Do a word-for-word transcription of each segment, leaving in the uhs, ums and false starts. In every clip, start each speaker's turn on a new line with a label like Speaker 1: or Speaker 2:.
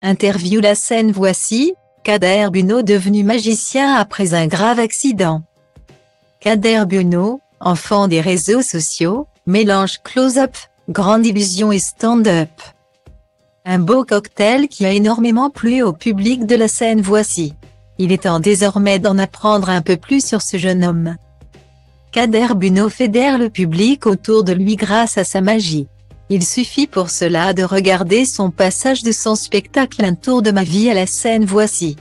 Speaker 1: Interview La scène voici, Kader Buno devenu magicien après un grave accident. Kader Buno, enfant des réseaux sociaux, mélange close-up, grande illusion et stand-up. Un beau cocktail qui a énormément plu au public de La scène voici. Il est temps désormais d'en apprendre un peu plus sur ce jeune homme. Kader Buno fédère le public autour de lui grâce à sa magie. Il suffit pour cela de regarder son passage de son spectacle Un tour de ma vie à La scène voici.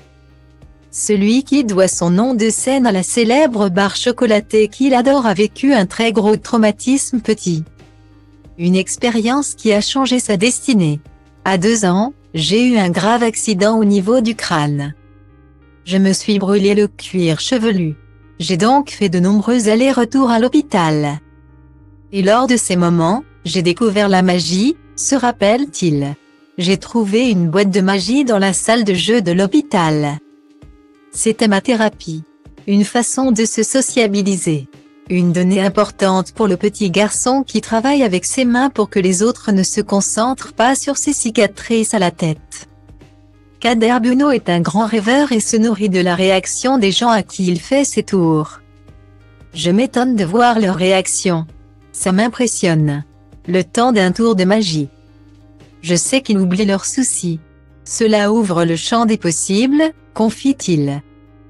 Speaker 1: Celui qui doit son nom de scène à la célèbre barre chocolatée qu'il adore a vécu un très gros traumatisme petit. Une expérience qui a changé sa destinée. À deux ans, j'ai eu un grave accident au niveau du crâne. Je me suis brûlé le cuir chevelu. J'ai donc fait de nombreux allers-retours à l'hôpital. Et lors de ces moments, j'ai découvert la magie, se rappelle-t-il. J'ai trouvé une boîte de magie dans la salle de jeu de l'hôpital. C'était ma thérapie. Une façon de se sociabiliser. Une donnée importante pour le petit garçon qui travaille avec ses mains pour que les autres ne se concentrent pas sur ses cicatrices à la tête. Kader Buno est un grand rêveur et se nourrit de la réaction des gens à qui il fait ses tours. Je m'étonne de voir leur réaction. Ça m'impressionne. Le temps d'un tour de magie. Je sais qu'ils oublient leurs soucis. Cela ouvre le champ des possibles, confie-t-il.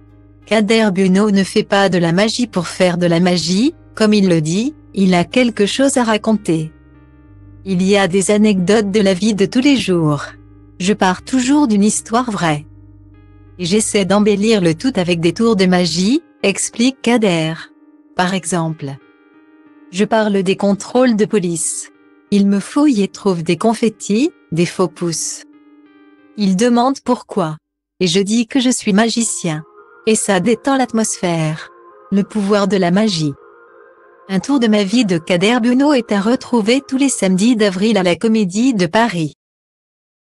Speaker 1: Kader Buno ne fait pas de la magie pour faire de la magie, comme il le dit, il a quelque chose à raconter. Il y a des anecdotes de la vie de tous les jours. Je pars toujours d'une histoire vraie. Et j'essaie d'embellir le tout avec des tours de magie, explique Kader. Par exemple, je parle des contrôles de police. Il me fouille et trouve des confettis, des faux pouces. Il demande pourquoi. Et je dis que je suis magicien. Et ça détend l'atmosphère. Le pouvoir de la magie. Un tour de ma vie de Kader Buno est à retrouver tous les samedis d'avril à la Comédie de Paris.